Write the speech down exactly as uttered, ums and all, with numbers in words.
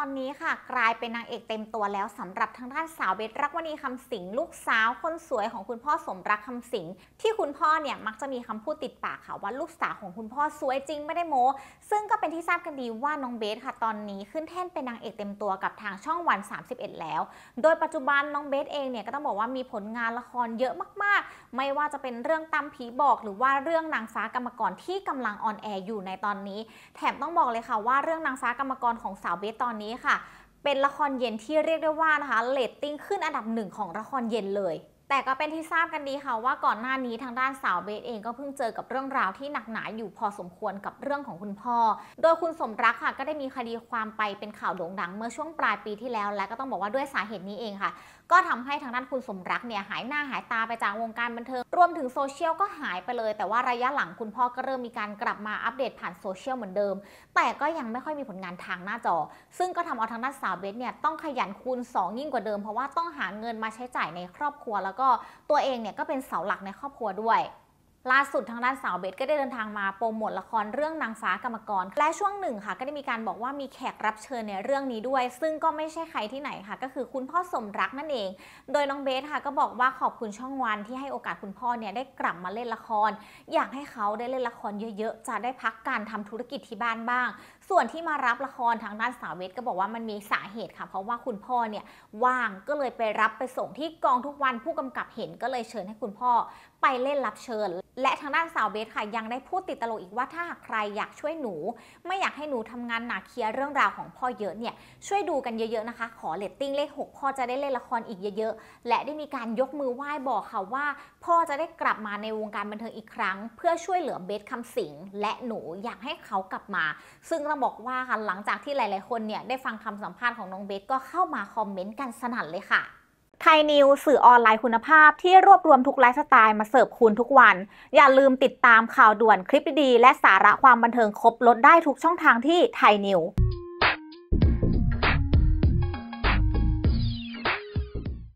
อนนี้ค่ะกลายเป็นนางเอกเต็มตัวแล้วสำหรับทางด้านสาวเบสรักวณีคำสิงห์ลูกสาวคนสวยของคุณพ่อสมรักคำสิงห์ที่คุณพ่อเนี่ยมักจะมีคำพูดติดปากค่ะว่าลูกสาวของคุณพ่อสวยจริงไม่ได้โม้ซึ่งก็เป็นที่ทราบกันดีว่าน้องเบสค่ะตอนนี้ขึ้นแท่นเป็นนางเอกเต็มตัวกับทางช่องวันสามสิบเอ็ดแล้วโดยปัจจุบันน้องเบสเองเนี่ยก็ต้องบอกว่ามีผลงานละครเยอะมากๆไม่ว่าจะเป็นเรื่องตามผีบอกหรือว่าเรื่องนางฟ้ากรรมกรที่กำลังออนแอร์อยู่ในตอนนี้แถมต้องบอกเลยค่ะว่าเรื่องนางฟ้ากรรมกรของสาวเบสตอนนี้ค่ะเป็นละครเย็นที่เรียกได้ว่านะคะเรตติ้งขึ้นอันดับหนึ่งของละครเย็นเลยแต่ก็เป็นที่ทราบกันดีค่ะว่าก่อนหน้านี้ทางด้านสาวเบสเองก็เพิ่งเจอกับเรื่องราวที่หนักหนาอยู่พอสมควรกับเรื่องของคุณพ่อโดยคุณสมรักค่ะก็ได้มีคดีความไปเป็นข่าวโด่งดังเมื่อช่วงปลายปีที่แล้วและก็ต้องบอกว่าด้วยสาเหตุนี้เองค่ะก็ทำให้ทางด้านคุณสมรักเนี่ยหายหน้าหายตาไปจากวงการบันเทิงรวมถึงโซเชียลก็หายไปเลยแต่ว่าระยะหลังคุณพ่อก็เริ่มมีการกลับมาอัปเดตผ่านโซเชียลเหมือนเดิมแต่ก็ยังไม่ค่อยมีผลงานทางหน้าจอซึ่งก็ทำเอาทางด้านสาวเบสเนี่ยต้องขยันคูณสองยิ่งกว่าเดิมเพราะว่าต้องหาเงินมาใช้จ่ายในครอบครัวแล้วก็ตัวเองเนี่ยก็เป็นเสาหลักในครอบครัวด้วยล่าสุดทางด้านสาวเบสก็ได้เดินทางมาโปรโมทละครเรื่องนางฟ้ากรรมกรและช่วงหนึ่งค่ะก็ได้มีการบอกว่ามีแขกรับเชิญในเรื่องนี้ด้วยซึ่งก็ไม่ใช่ใครที่ไหนค่ะก็คือคุณพ่อสมรักนั่นเองโดยน้องเบสค่ะก็บอกว่าขอบคุณช่องวันที่ให้โอกาสคุณพ่อเนี่ยได้กลับมาเล่นละครอยากให้เขาได้เล่นละครเยอะๆจะได้พักการทำธุรกิจที่บ้านบ้างส่วนที่มารับละครทางด้านสาวเบสก็บอกว่ามันมีสาเหตุค่ะเพราะว่าคุณพ่อเนี่ยว่างก็เลยไปรับไปส่งที่กองทุกวันผู้กำกับเห็นก็เลยเชิญให้คุณพ่อไปเล่นรับเชิญและทางด้านสาวเบสค่ะยังได้พูดติดตลกอีกว่าถ้าหากใครอยากช่วยหนูไม่อยากให้หนูทำงานหนักเคลียร์เรื่องราวของพ่อเยอะเนี่ยช่วยดูกันเยอะๆนะคะขอเรตติ้งเลขหกพ่อจะได้เล่นละครอีกเยอะๆและได้มีการยกมือไหว้บอกค่ะว่าพ่อจะได้กลับมาในวงการบันเทิงอีกครั้งเพื่อช่วยเหลือเบสคำสิงห์และหนูอยากให้เขากลับมาซึ่งต้องบอกว่าค่ะหลังจากที่หลายๆคนเนี่ยได้ฟังคำสัมภาษณ์ของน้องเบสก็เข้ามาคอมเมนต์กันสนั่นเลยค่ะไทยนิวสื่อออนไลน์คุณภาพที่รวบรวมทุกไลฟ์สไตล์มาเสิร์ฟคุณทุกวันอย่าลืมติดตามข่าวด่วนคลิปดีๆและสาระความบันเทิงครบลดได้ทุกช่องทางที่ไทยนิว